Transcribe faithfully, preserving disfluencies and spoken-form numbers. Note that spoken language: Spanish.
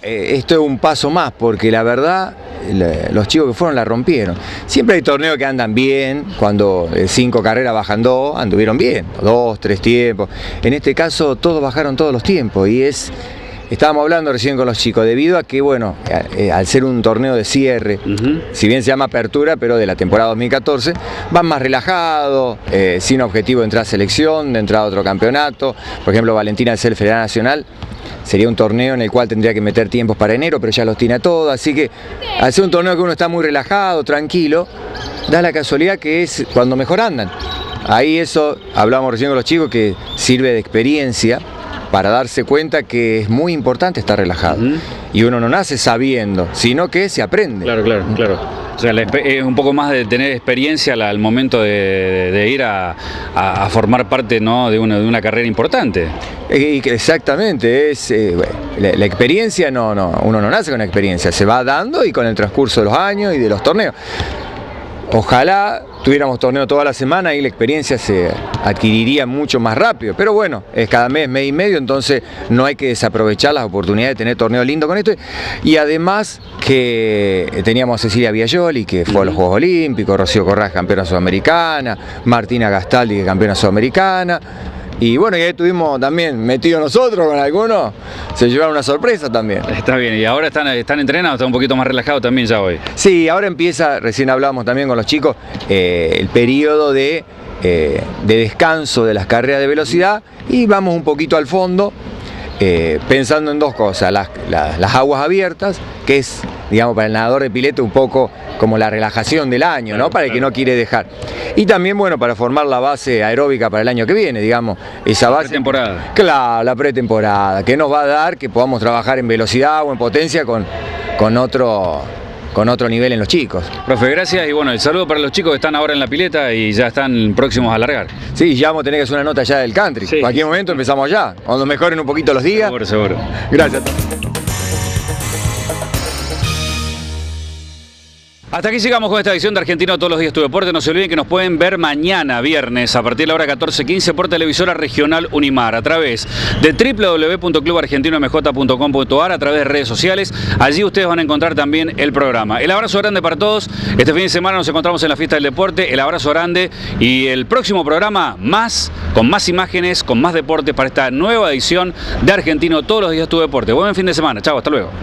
eh, esto es un paso más, porque la verdad, la, los chicos que fueron la rompieron. Siempre hay torneos que andan bien, cuando eh, cinco carreras bajan dos, anduvieron bien, dos, tres tiempos. En este caso todos bajaron todos los tiempos y es... Estábamos hablando recién con los chicos, debido a que, bueno, eh, al ser un torneo de cierre, uh-huh. si bien se llama apertura, pero de la temporada dos mil catorce, van más relajados, eh, sin objetivo de entrar a selección, de entrar a otro campeonato. Por ejemplo, Valentina, al ser Federal Nacional, sería un torneo en el cual tendría que meter tiempos para enero, pero ya los tiene a todos. Así que, al ser un torneo que uno está muy relajado, tranquilo, da la casualidad que es cuando mejor andan. Ahí eso, hablamos recién con los chicos, que sirve de experiencia, para darse cuenta que es muy importante estar relajado. Uh-huh. Y uno no nace sabiendo, sino que se aprende. Claro, claro, claro. O sea, es un poco más de tener experiencia al momento de, de ir a, a, a formar parte, ¿no?, de, una, de una carrera importante. Y que exactamente, es eh, bueno, la, la experiencia, no, no, uno no nace con la experiencia, se va dando y con el transcurso de los años y de los torneos. Ojalá tuviéramos torneo toda la semana y la experiencia se adquiriría mucho más rápido, pero bueno, es cada mes, mes y medio, entonces no hay que desaprovechar las oportunidades de tener torneos lindos con esto. Y además que teníamos a Cecilia Biagioli, que fue a los Juegos Olímpicos, Rocío Corrás, campeona sudamericana, Martina Gastaldi, que campeona sudamericana. Y bueno, y ahí estuvimos también metidos nosotros con algunos, se llevaron una sorpresa también. Está bien, y ahora están, están entrenados, están un poquito más relajados también ya hoy. Sí, ahora empieza, recién hablamos también con los chicos, eh, el periodo de, eh, de descanso de las carreras de velocidad y vamos un poquito al fondo, eh, pensando en dos cosas, las, las, las aguas abiertas, que es, digamos, para el nadador de pileta un poco como la relajación del año, ¿no? Para el que no quiere dejar. Y también, bueno, para formar la base aeróbica para el año que viene, digamos, esa base... La pretemporada. Claro, la pretemporada, que nos va a dar que podamos trabajar en velocidad o en potencia con, con otro... con otro nivel en los chicos. Profe, gracias y bueno, el saludo para los chicos que están ahora en la pileta y ya están próximos a largar. Sí, ya vamos a tener que hacer una nota ya del country. Sí. En cualquier momento empezamos ya, cuando mejoren un poquito los días. Seguro, seguro. Gracias. Hasta aquí llegamos con esta edición de Argentino Todos los Días Tu Deporte. No se olviden que nos pueden ver mañana, viernes, a partir de la hora catorce quince por televisora regional Unimar, a través de w w w punto club argentino m j punto com punto a r, a través de redes sociales. Allí ustedes van a encontrar también el programa. El abrazo grande para todos. Este fin de semana nos encontramos en la Fiesta del Deporte. El abrazo grande y el próximo programa más, con más imágenes, con más deporte para esta nueva edición de Argentino Todos los Días Tu Deporte. Buen fin de semana. Chau, hasta luego.